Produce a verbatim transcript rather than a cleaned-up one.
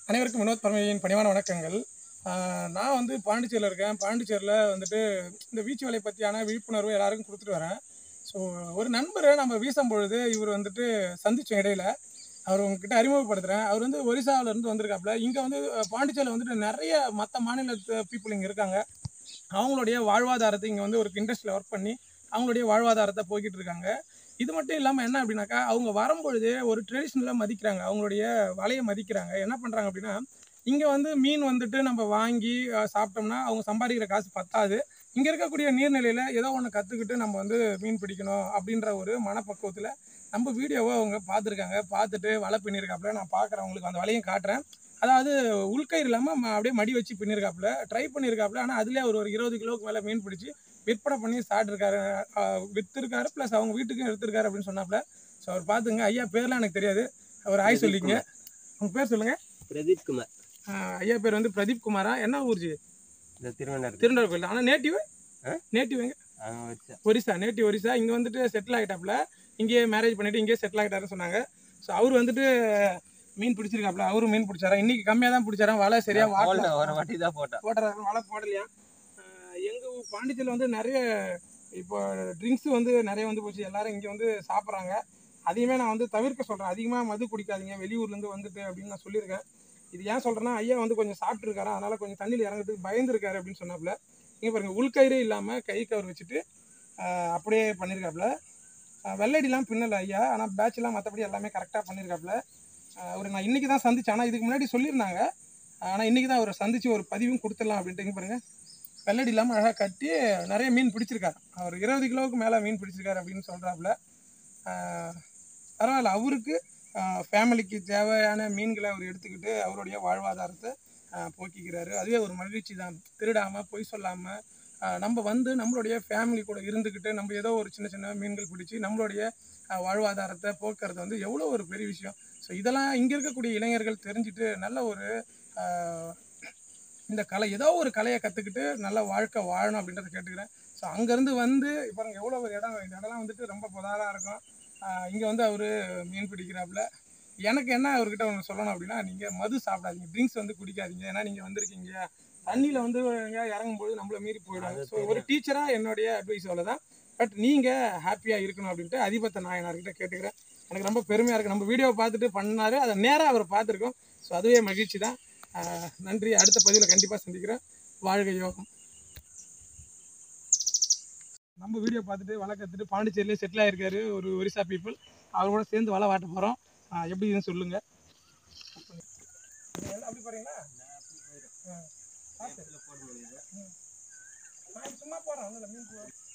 அனைவருக்கும் வினோத் பரமையின் பணிவான வணக்கங்கள். நான் வந்து பாண்டிச்சேரியில் இருக்கேன். பாண்டிச்சேரியில் வந்துட்டு இந்த வீச்சு வலை பற்றியான விழிப்புணர்வு எல்லாருக்கும் கொடுத்துட்டு வரேன். ஸோ ஒரு நண்பரை நம்ம வீசும்பொழுது இவர் வந்துட்டு சந்தித்தோம் இடையில. அவர் உங்ககிட்ட அறிமுகப்படுத்துகிறேன். அவர் வந்து ஒரிசாவிலேருந்து வந்திருக்காப்புல. இங்கே வந்து பாண்டிச்சேரியில் வந்துட்டு நிறைய மற்ற மாநிலத்து பீப்புள் இங்கே இருக்காங்க. அவங்களுடைய வாழ்வாதாரத்தை இங்கே வந்து ஒரு இண்டஸ்ட்ரியில் ஒர்க் பண்ணி அவங்களுடைய வாழ்வாதாரத்தை போய்கிட்டு இருக்காங்க. இது மட்டும் இல்லாமல் என்ன அப்படின்னாக்கா, அவங்க வரும்பொழுது ஒரு ட்ரெடிஷ்னலாக மதிக்கிறாங்க. அவங்களுடைய வலையை மதிக்கிறாங்க. என்ன பண்ணுறாங்க அப்படின்னா, இங்கே வந்து மீன் வந்துட்டு நம்ம வாங்கி சாப்பிட்டோம்னா அவங்க சம்பாதிக்கிற காசு பத்தாது. இங்கே இருக்கக்கூடிய நீர்நிலையில் ஏதோ ஒன்று கற்றுக்கிட்டு நம்ம வந்து மீன் பிடிக்கணும் அப்படின்ற ஒரு மனப்பக்குவத்தில் நம்ம வீடியோவை அவங்க பார்த்துருக்காங்க. பார்த்துட்டு வலை பின்னிருக்காப்புல. நான் பார்க்குறேன், அவங்களுக்கு அந்த வலையும் காட்டுறேன். அதாவது உள்கயிறு இல்லாமல் அப்படியே மடி வச்சு பின்னிருக்காப்புல, ட்ரை பண்ணியிருக்காப்புல. ஆனால் அதுலேயே அவர் ஒரு இருபது கிலோவுக்கு மேலே மீன் பிடிச்சி விற்பனை பண்ணி சாப்பிட்ருக்காரு. விற்றுருக்காரு, ப்ளஸ் அவங்க வீட்டுக்கும் எடுத்திருக்காரு அப்படின்னு சொன்னாப்புல. ஸோ அவர் பார்த்துங்க. ஐயா பேர்லாம் எனக்கு தெரியாது, அவர் ஆய் சொல்லிங்க. உங்கள் பேர் சொல்லுங்கள். பிரதீப் குமார். ஐயா பேர் வந்து பிரதீப் குமாரா? என்ன ஊர்ஜி? திருவண்ணாமலை. திருவண்ணாமலை கோயில். ஆனால் நேட்டிவ் நேட்டிவ் எங்க? ஒரிசா. நேட்டிவ் ஒரிசா. இங்கே வந்துட்டு செட்டில் ஆகிட்டாப்புல. இங்கேயே மேரேஜ் பண்ணிவிட்டு இங்கேயே செட்டில் ஆகிட்டாருன்னு சொன்னாங்க. ஸோ அவர் வந்துட்டு மீன் பிடிச்சிருக்காப்புல. அவரும் மீன் பிடிச்சாரா? இன்னைக்கு கம்மியாக தான் பிடிச்சாரா? வலை சரியா வாட்டல. ஒரு வாட்டி தான் போட்டா போடுறாரு, வலை போடலையா? எங்கள் பாண்டிச்சேரியில் வந்து நிறைய இப்போ ட்ரிங்க்ஸு வந்து நிறைய வந்து போச்சு. எல்லோரும் இங்கே வந்து சாப்பிட்றாங்க. அதையுமே நான் வந்து தவிர்க்க சொல்கிறேன். அதிகமாக மது குடிக்காதீங்க வெளியூர்லேருந்து வந்துட்டு அப்படின்னு நான் சொல்லியிருக்கேன். இது ஏன் சொல்கிறேன்னா, ஐயா வந்து கொஞ்சம் சாப்பிட்ருக்காரு, அதனால் கொஞ்சம் தண்ணியில் இறங்கிறதுக்கு பயந்துருக்காரு அப்படின்னு சொன்னாப்புல. இங்கே பாருங்கள், உள்கயிறே இல்லாமல் கை கவர் வச்சுட்டு அப்படியே பண்ணியிருக்காப்புல. வெள்ளடிலாம் பின்னலை ஐயா, ஆனால் பேட்ச்லாம் மற்றபடி எல்லாமே கரெக்டாக பண்ணியிருக்காப்புல. அவர் நான் இன்றைக்கி தான் சந்தித்தேன். ஆனால் இதுக்கு முன்னாடி சொல்லியிருந்தாங்க. ஆனால் இன்றைக்கி தான் அவரை சந்தித்து ஒரு பதிவும் கொடுத்துடலாம் அப்படின்ட்டு. இங்கே பாருங்கள், வெள்ளடி இல்லாமல் அழகாக கட்டி நிறைய மீன் பிடிச்சிருக்காரு. அவர் இருபது கிலோவுக்கு மேலே மீன் பிடிச்சிருக்காரு அப்படின்னு சொல்கிறாப்புல. பரவாயில்ல, அவருக்கு ஃபேமிலிக்கு தேவையான மீன்களை அவர் எடுத்துக்கிட்டு அவருடைய வாழ்வாதாரத்தை போக்கிக்கிறாரு. அதுவே ஒரு மகிழ்ச்சி தான். திருடாமல் பொய் சொல்லாமல் நம்ம வந்து நம்மளுடைய ஃபேமிலி கூட இருந்துக்கிட்டு நம்ம ஏதோ ஒரு சின்ன சின்ன மீன்கள் பிடிச்சி நம்மளுடைய வாழ்வாதாரத்தை போக்குறது வந்து எவ்வளோ ஒரு பெரிய விஷயம். ஸோ இதெல்லாம் இங்கே இருக்கக்கூடிய இளைஞர்கள் தெரிஞ்சுட்டு நல்ல ஒரு இந்த கலை, ஏதோ ஒரு கலையை கற்றுக்கிட்டு நல்ல வாழ்க்கை வாழணும் அப்படின்றத கேட்டுக்கிறேன். ஸோ அங்கேருந்து வந்து இப்போ நாங்கள் எவ்வளோ ஒரு இடம், இந்த இடம்லாம் வந்துட்டு ரொம்ப புதாராக இருக்கும். இங்கே வந்து அவர் மீன் பிடிக்கிறாப்புல. எனக்கு என்ன அவர்கிட்ட ஒன்று சொல்லணும் அப்படின்னா, நீங்கள் மது சாப்பிடாதீங்க, ட்ரிங்க்ஸ் வந்து குடிக்காதீங்க. ஏன்னா நீங்கள் வந்திருக்கீங்க தண்ணியில் வந்து இறங்கும்போது நம்மளை மீறி போயிடுவாங்க. ஸோ ஒரு டீச்சராக என்னுடைய அட்வைஸ் அவ்வளோதான். பட் நீங்கள் ஹாப்பியாக இருக்கணும் அப்படின்ட்டு அதிபத்த நாயனார்கிட்ட கேட்டுக்கிறேன். எனக்கு ரொம்ப பெருமையாக இருக்குது. நம்ம வீடியோவை பார்த்துட்டு பண்ணார், அதை நேராக அவர் பார்த்துருக்கோம். ஸோ அதுவே மகிழ்ச்சி தான். நன்றி. அடுத்த பதிவில் கண்டிப்பாக சந்திக்கிறேன். வாழ்க யோகம். நம்ம வீடியோ பார்த்துட்டு வலை கற்றுட்டு பாண்டிச்சேரியிலே செட்டில் ஆகிருக்காரு ஒரு ஒரிசா பீப்புள். அவர் கூட சேர்ந்து வலை வாட்ட போகிறோம். எப்படின்னு சொல்லுங்கள். அப்படி போகிறீங்களா? சும்மா போகிறேன், ஒன்றும் இல்லை, மீன்